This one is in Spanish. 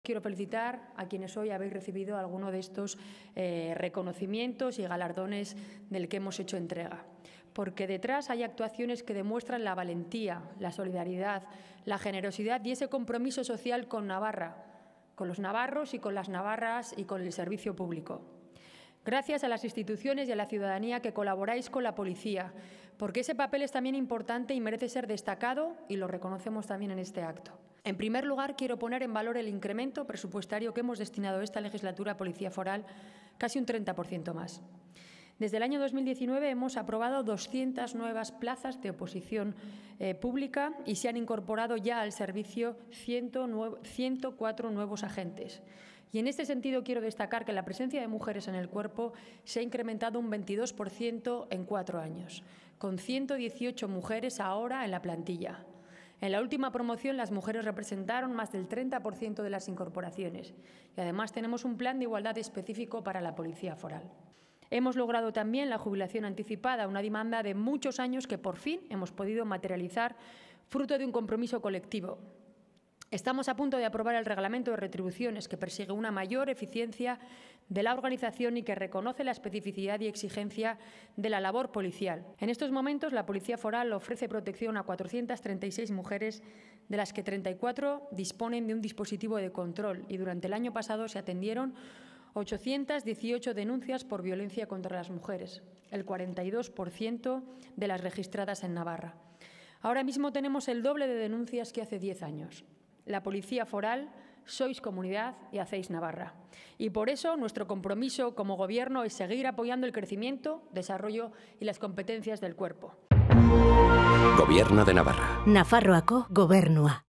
Quiero felicitar a quienes hoy habéis recibido alguno de estos reconocimientos y galardones del que hemos hecho entrega, porque detrás hay actuaciones que demuestran la valentía, la solidaridad, la generosidad y ese compromiso social con Navarra, con los navarros y con las navarras y con el servicio público. Gracias a las instituciones y a la ciudadanía que colaboráis con la policía, porque ese papel es también importante y merece ser destacado y lo reconocemos también en este acto. En primer lugar, quiero poner en valor el incremento presupuestario que hemos destinado esta legislatura a Policía Foral, casi un 30% más. Desde el año 2019 hemos aprobado 200 nuevas plazas de oposición pública y se han incorporado ya al servicio 104 nuevos agentes. Y en este sentido quiero destacar que la presencia de mujeres en el cuerpo se ha incrementado un 22% en 4 años, con 118 mujeres ahora en la plantilla. En la última promoción, las mujeres representaron más del 30% de las incorporaciones y, además, tenemos un plan de igualdad específico para la Policía Foral. Hemos logrado también la jubilación anticipada, una demanda de muchos años que, por fin, hemos podido materializar fruto de un compromiso colectivo. Estamos a punto de aprobar el reglamento de retribuciones que persigue una mayor eficiencia de la organización y que reconoce la especificidad y exigencia de la labor policial. En estos momentos, la Policía Foral ofrece protección a 436 mujeres, de las que 34 disponen de un dispositivo de control y durante el año pasado se atendieron 818 denuncias por violencia contra las mujeres, el 42% de las registradas en Navarra. Ahora mismo tenemos el doble de denuncias que hace 10 años. La Policía Foral sois comunidad y hacéis Navarra. Y por eso nuestro compromiso como Gobierno es seguir apoyando el crecimiento, desarrollo y las competencias del cuerpo. Gobierno de Navarra. Nafarroako Gobernua.